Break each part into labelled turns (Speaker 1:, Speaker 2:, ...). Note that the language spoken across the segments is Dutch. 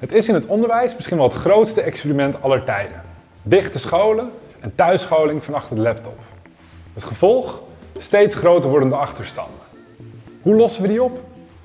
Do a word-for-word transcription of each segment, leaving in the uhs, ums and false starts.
Speaker 1: Het is in het onderwijs misschien wel het grootste experiment aller tijden. Dichte scholen en thuisscholing van achter de laptop. Het gevolg? Steeds groter wordende achterstanden. Hoe lossen we die op?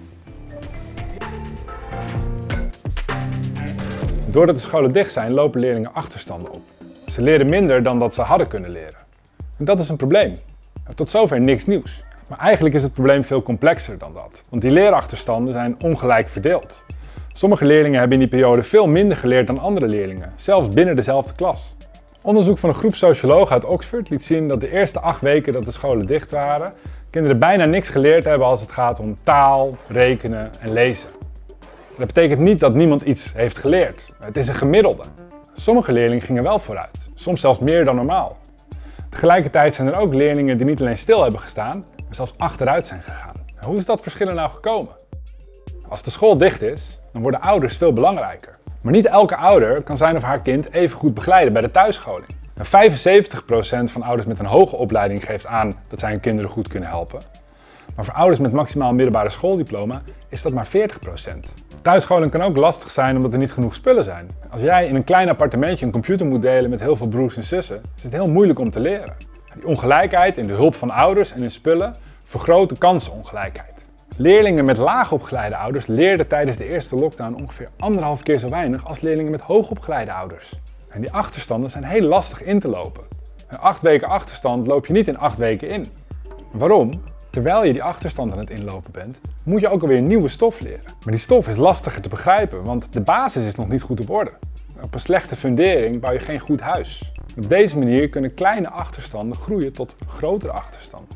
Speaker 1: Doordat de scholen dicht zijn, lopen leerlingen achterstanden op. Ze leren minder dan dat ze hadden kunnen leren. En dat is een probleem. Tot zover niks nieuws. Maar eigenlijk is het probleem veel complexer dan dat. Want die leerachterstanden zijn ongelijk verdeeld. Sommige leerlingen hebben in die periode veel minder geleerd dan andere leerlingen, zelfs binnen dezelfde klas. Onderzoek van een groep sociologen uit Oxford liet zien dat de eerste acht weken dat de scholen dicht waren, kinderen bijna niks geleerd hebben als het gaat om taal, rekenen en lezen. Dat betekent niet dat niemand iets heeft geleerd. Het is een gemiddelde. Sommige leerlingen gingen wel vooruit, soms zelfs meer dan normaal. Tegelijkertijd zijn er ook leerlingen die niet alleen stil hebben gestaan, maar zelfs achteruit zijn gegaan. Hoe is dat verschil nou gekomen? Als de school dicht is, dan worden ouders veel belangrijker. Maar niet elke ouder kan zijn of haar kind even goed begeleiden bij de thuisscholing. En vijfenzeventig procent van ouders met een hoge opleiding geeft aan dat zij hun kinderen goed kunnen helpen. Maar voor ouders met maximaal middelbare schooldiploma is dat maar veertig procent. Thuisscholing kan ook lastig zijn omdat er niet genoeg spullen zijn. Als jij in een klein appartementje een computer moet delen met heel veel broers en zussen, is het heel moeilijk om te leren. Die ongelijkheid in de hulp van ouders en in spullen vergroot de kansenongelijkheid. Leerlingen met laagopgeleide ouders leerden tijdens de eerste lockdown ongeveer anderhalf keer zo weinig als leerlingen met hoogopgeleide ouders. En die achterstanden zijn heel lastig in te lopen. Een acht weken achterstand loop je niet in acht weken in. Waarom? Terwijl je die achterstand aan het inlopen bent, moet je ook alweer nieuwe stof leren. Maar die stof is lastiger te begrijpen, want de basis is nog niet goed op orde. Op een slechte fundering bouw je geen goed huis. Op deze manier kunnen kleine achterstanden groeien tot grotere achterstanden.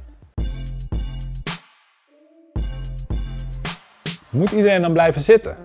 Speaker 1: Moet iedereen dan blijven zitten?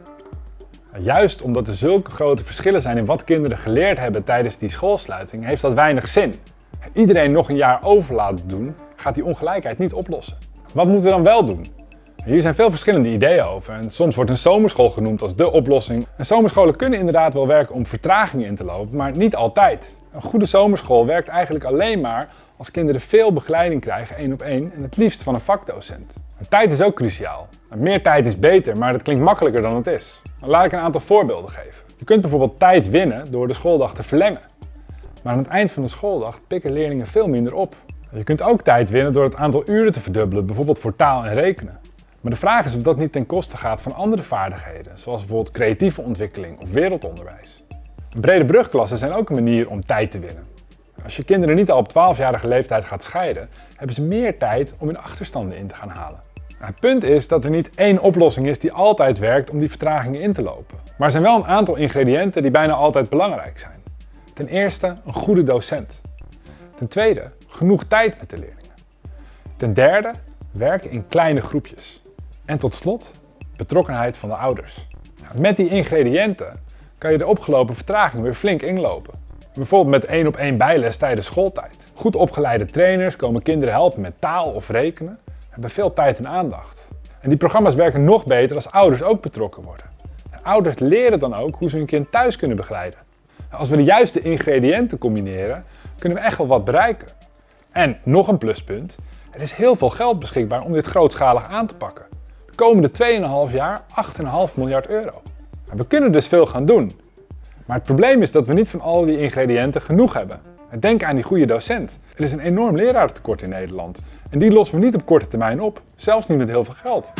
Speaker 1: Juist omdat er zulke grote verschillen zijn in wat kinderen geleerd hebben tijdens die schoolsluiting, heeft dat weinig zin. Iedereen nog een jaar over laten doen, gaat die ongelijkheid niet oplossen. Wat moeten we dan wel doen? Hier zijn veel verschillende ideeën over en soms wordt een zomerschool genoemd als dé oplossing. En zomerscholen kunnen inderdaad wel werken om vertragingen in te lopen, maar niet altijd. Een goede zomerschool werkt eigenlijk alleen maar als kinderen veel begeleiding krijgen, één op één, en het liefst van een vakdocent. En tijd is ook cruciaal. Meer tijd is beter, maar dat klinkt makkelijker dan het is. Dan laat ik een aantal voorbeelden geven. Je kunt bijvoorbeeld tijd winnen door de schooldag te verlengen. Maar aan het eind van de schooldag pikken leerlingen veel minder op. Je kunt ook tijd winnen door het aantal uren te verdubbelen, bijvoorbeeld voor taal en rekenen. Maar de vraag is of dat niet ten koste gaat van andere vaardigheden, zoals bijvoorbeeld creatieve ontwikkeling of wereldonderwijs. Brede brugklassen zijn ook een manier om tijd te winnen. Als je kinderen niet al op twaalfjarige leeftijd gaat scheiden, hebben ze meer tijd om hun achterstanden in te gaan halen. Het punt is dat er niet één oplossing is die altijd werkt om die vertragingen in te lopen. Maar er zijn wel een aantal ingrediënten die bijna altijd belangrijk zijn. Ten eerste een goede docent. Ten tweede genoeg tijd met de leerlingen. Ten derde werken in kleine groepjes. En tot slot betrokkenheid van de ouders. Met die ingrediënten kan je de opgelopen vertraging weer flink inlopen. Bijvoorbeeld met één op één bijles tijdens schooltijd. Goed opgeleide trainers komen kinderen helpen met taal of rekenen. Hebben veel tijd en aandacht. En die programma's werken nog beter als ouders ook betrokken worden. En ouders leren dan ook hoe ze hun kind thuis kunnen begeleiden. Als we de juiste ingrediënten combineren, kunnen we echt wel wat bereiken. En nog een pluspunt, er is heel veel geld beschikbaar om dit grootschalig aan te pakken. De komende twee komma vijf jaar acht komma vijf miljard euro. En we kunnen dus veel gaan doen. Maar het probleem is dat we niet van al die ingrediënten genoeg hebben. Denk aan die goede docent. Er is een enorm lerarentekort in Nederland. En die lossen we niet op korte termijn op. Zelfs niet met heel veel geld.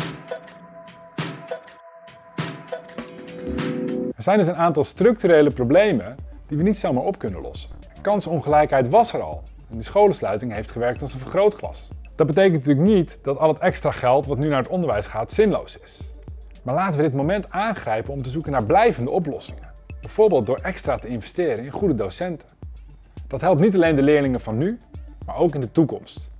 Speaker 1: Er zijn dus een aantal structurele problemen die we niet zomaar op kunnen lossen. Kansenongelijkheid was er al. En die scholensluiting heeft gewerkt als een vergrootglas. Dat betekent natuurlijk niet dat al het extra geld wat nu naar het onderwijs gaat zinloos is. Maar laten we dit moment aangrijpen om te zoeken naar blijvende oplossingen. Bijvoorbeeld door extra te investeren in goede docenten. Dat helpt niet alleen de leerlingen van nu, maar ook in de toekomst.